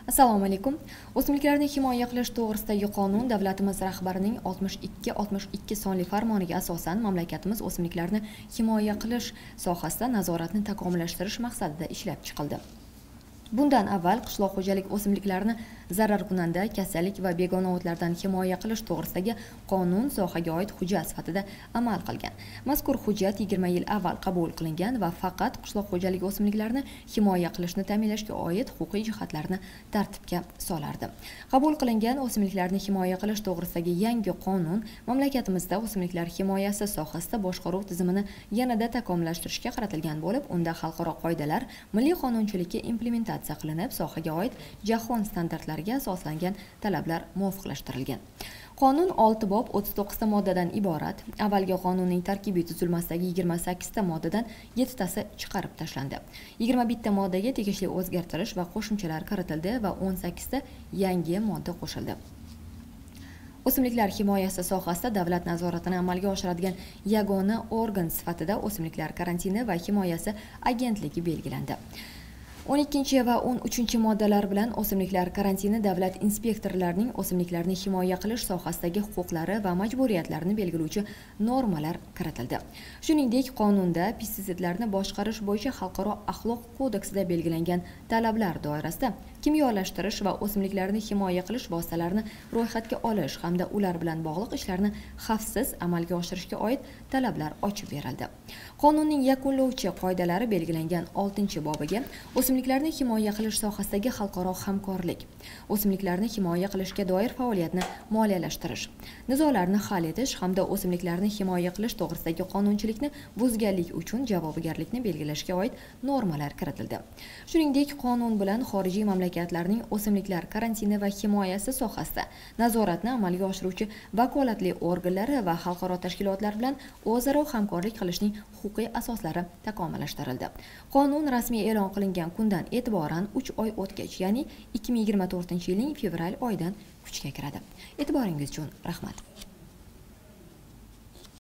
Assalomu alaykum. O'simliklarni himoya qilish to'g'risidagi qonun davlatimiz rahbarining 62 sonli farmoniga asosan mamlakatimiz o'simliklarni himoya qilish sohasida nazoratni takomillashtirish maqsadida ishlab chiqildi. Bundan avval qishloq xo'jalik o'simliklarini zararkunanda, kasallik va begona o'tlardan himoya qilish to'g'risidagi qonun sohaga oid hujjat sifatida amal qilgan. Mazkur hujjat 20 yil avval qabul qilingan va faqat qishloq xo'jalik o'simliklarini himoya qilishni ta'minlashga oid huquqiy jihatlarni tartibga solardi. Qabul qilingan o'simliklarni himoya qilish to'g'risidagi yangi qonun mamlakatimizda o'simliklar himoyasi sohasida boshqaruv tizimini yanada takomillashtirishga qaratilgan bo'lib, unda xalqaro qoidalar milliy qonunchilikka implementatsiya qilinib, sohaga oid jahon standartlariga asoslangan talablar muvofiqlashtirilgan. Qonun 6 bob 39 ta moddadan iborat. Avvalgi qonunning tarkibiy tuzilmasidagi 28 ta moddadan 7 tasi chiqarib tashlandi. 21 ta moddaga tegishli o'zgartirish va qo'shimchalar kiritildi va 18 ta yangi modda qo'shildi. O'simliklar himoyasi sohasida davlat nazoratini amalga oshiradigan yagona organ sifatida O'simliklar karantini va himoyasi agentligi belgilandi. 12 va 13 moddalar bilan o'simliklar karantini davlat inspektorlarining o'simliklarni himoya qilish sohasidagi huquqlari va majburiyatlarini belgilovchi normalar kiritildi. Shuningdek, qonunda pestitsidlarni boshqarish bo'yicha xalqaro axloq kodeksida belgilangan talablar doirasida kimyolashtirish va o'simliklarni himoya qilish vositalarini ro'yxatga olish hamda ular bilan bog'liq ishlarni xavfsiz amalga oshirishga oid talablar ochib berildi. Qonunning yakunlovchi qoidalari belgilangan 6-bobiga o'simliklarni himoya qilish sohasidagi xalqaro hamkorlik, o'simliklarni himoya qilishga doir faoliyatni moliyalashtirish, nizolarni hal etish hamda o'simliklarni himoya qilish to'g'risidagi qonunchilikni buzganlik uchun javobgarlikni belgilashga oid normalar kiritildi. Shuningdek, qonun bilan xorijiy mamlakatlarning o'simliklar karantini va himoyasi sohasida nazoratni amalga oshiruvchi vakolatli organlari va xalqaro tashkilotlar bilan o'zaro hamkorlik qilishning huquqiy asoslari takomillashtirildi. Qonun rasmiy e'lon qilingan kundan e'tiboran 3 oy o'tgach, ya'ni 2024-yilning fevral oyidan kuchga kiradi. E'tiboringiz uchun rahmat.